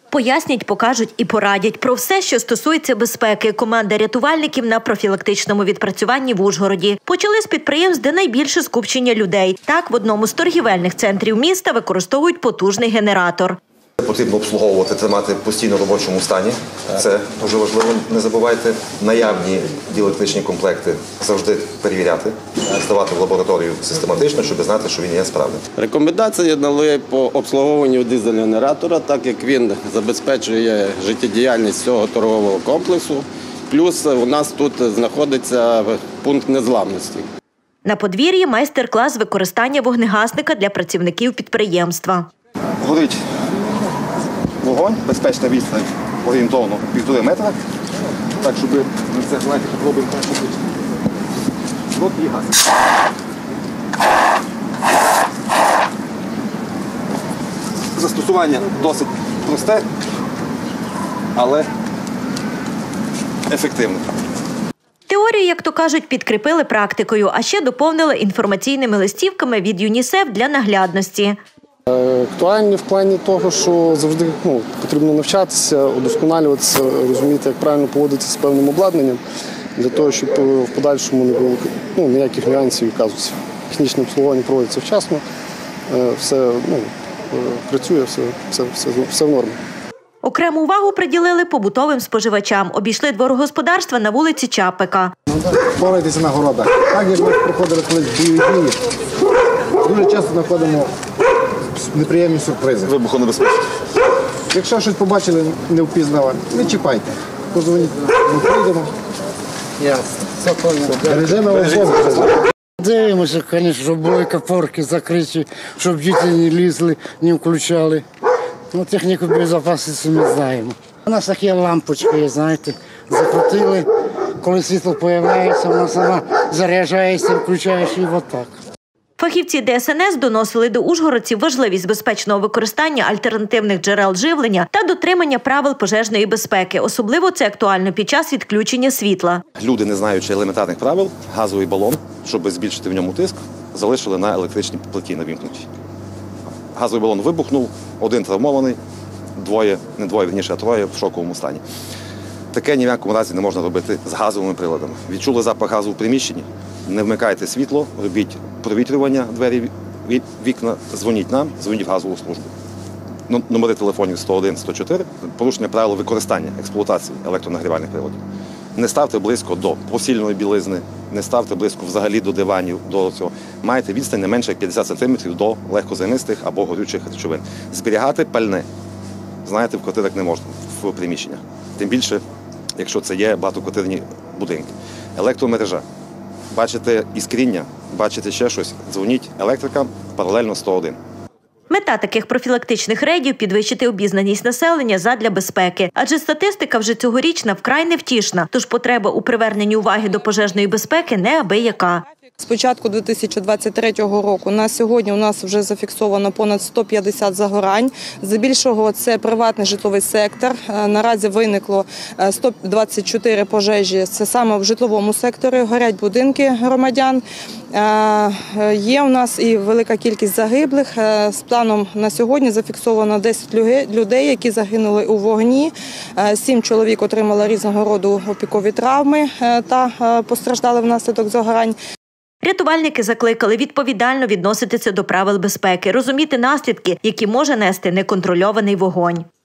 Пояснять, покажуть і порадять. Про все, що стосується безпеки, команда рятувальників на профілактичному відпрацюванні в Ужгороді. Почали з підприємств, де найбільше скупчення людей. Так, в одному з торгівельних центрів міста використовують потужний генератор. Потрібно обслуговувати, тримати постійно в робочому стані. Це дуже важливо. Не забувайте наявні діелектричні комплекти завжди перевіряти, здавати в лабораторію систематично, щоб знати, що він є справний. Рекомендації дали по обслуговуванню дизель-генератора, так як він забезпечує життєдіяльність цього торгового комплексу. Плюс у нас тут знаходиться пункт незламності. На подвір'ї майстер-клас з використання вогнегасника для працівників підприємства. Горить вогонь, безпечна відстань орієнтовно 1,5 метра. Так, щоб ми це, знаєте, попробуємо так, щоб рот і газ. Застосування досить просте, але ефективне. Теорію, як то кажуть, підкріпили практикою, а ще доповнили інформаційними листівками від ЮНІСЕФ для наглядності. Актуальні в плані того, що завжди потрібно навчатися, удосконалюватися, розуміти, як правильно поводитися з певним обладнанням, для того, щоб в подальшому не було ніяких нюансів і казусів. Технічне обслуговування проводиться вчасно, все працює, все в нормі. Окрему увагу приділили побутовим споживачам. Обійшли дворогосподарства на вулиці Чапика. Впорайтеся на городах. Так, як ми проходили колись бойові дії, дуже часто знаходимо неприємні сюрпризи. Вибухонебезпечні. Якщо щось побачили невпізнаване, не чіпайте. Позвоніть, ми прийдемо. Бережемо особу. Дивимося, звісно, щоб були капорки закриті, щоб діти не лізли, не включали. Техніку безпечності ми знаємо. У нас такі лампочки, знаєте, закрутили, коли світло з'являється, вона сама заряджається, включаєш і отак. Фахівці ДСНС доносили до ужгородців важливість безпечного використання альтернативних джерел живлення та дотримання правил пожежної безпеки. Особливо це актуально під час відключення світла. Люди, не знаючи елементарних правил, газовий балон, щоб збільшити в ньому тиск, залишили на електричній плиті навімкнутій. Газовий балон вибухнув, один травмований, троє в шоковому стані. Таке ні в якому разі не можна робити з газовими приладами. Відчули запах газу в приміщенні, не вмикайте світло, робіть провітрювання двері, вікна, дзвоніть нам, дзвоніть в газову службу. Номери телефонів 101, 104, порушення правил використання, експлуатації електронагрівальних приладів. Не ставте близько до постільної білизни, не ставте близько взагалі до диванів, до цього. Маєте відстань не менше як 50 см до легкозаймистих або горючих речовин. Зберігати пальне, знаєте, в квартирах не можна, в приміщеннях. Тим більше, якщо це є багатоквартирні будинки. Електромережа. Бачите іскріння, бачите ще щось, дзвоніть електрикам паралельно 101. Мета таких профілактичних рейдів – підвищити обізнаність населення задля безпеки. Адже статистика вже цьогорічна вкрай невтішна, тож потреба у приверненні уваги до пожежної безпеки неабияка. З початку 2023 року на сьогодні у нас вже зафіксовано понад 150 загорань. Здебільшого це приватний житловий сектор. Наразі виникло 124 пожежі. Це саме в житловому секторі, горять будинки громадян. Є у нас і велика кількість загиблих. Станом на сьогодні зафіксовано 10 людей, які загинули у вогні. 7 чоловік отримали різного роду опікові травми та постраждали внаслідок загорань. Рятувальники закликали відповідально відноситися до правил безпеки, розуміти наслідки, які може нести неконтрольований вогонь.